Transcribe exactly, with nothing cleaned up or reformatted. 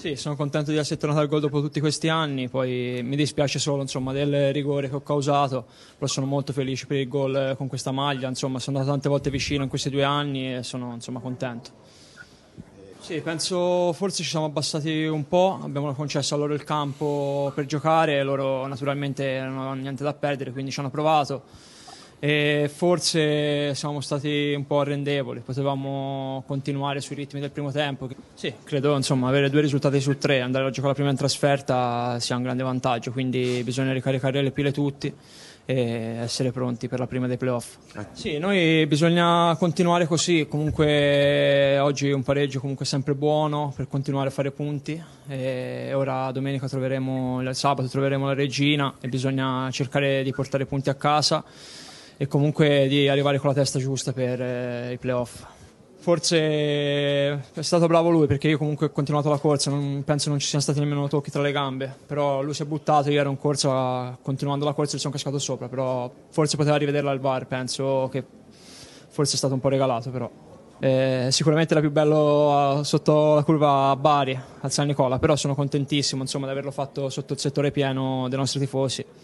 Sì, sono contento di essere tornato al gol dopo tutti questi anni, poi mi dispiace solo insomma, del rigore che ho causato, però sono molto felice per il gol con questa maglia, insomma, sono andato tante volte vicino in questi due anni e sono insomma, contento. Sì, penso forse ci siamo abbassati un po', abbiamo concesso a loro il campo per giocare, loro naturalmente non avevano niente da perdere, quindi ci hanno provato. E forse siamo stati un po' arrendevoli, potevamo continuare sui ritmi del primo tempo. Sì, credo insomma avere due risultati su tre, andare a giocare la prima in trasferta sia un grande vantaggio, quindi bisogna ricaricare le pile tutti e essere pronti per la prima dei playoff. Sì, noi bisogna continuare così, comunque oggi un pareggio comunque sempre buono per continuare a fare punti e ora domenica troveremo, il sabato troveremo la Regina e bisogna cercare di portare punti a casa e comunque di arrivare con la testa giusta per eh, i playoff. Forse è stato bravo lui perché io comunque ho continuato la corsa, non, penso non ci siano stati nemmeno tocchi tra le gambe, però lui si è buttato, io ero in corsa, continuando la corsa e gli sono cascato sopra, però forse poteva rivederla al V A R, penso che forse è stato un po' regalato però. Eh, sicuramente era più bello sotto la curva a Bari, al San Nicola, però sono contentissimo insomma, di averlo fatto sotto il settore pieno dei nostri tifosi.